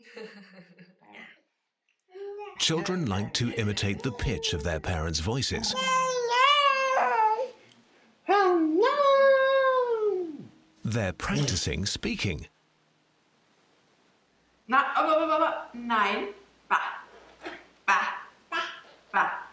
Children like to imitate the pitch of their parents' voices. They're practicing speaking. Nein. Ba. Ba. Ba.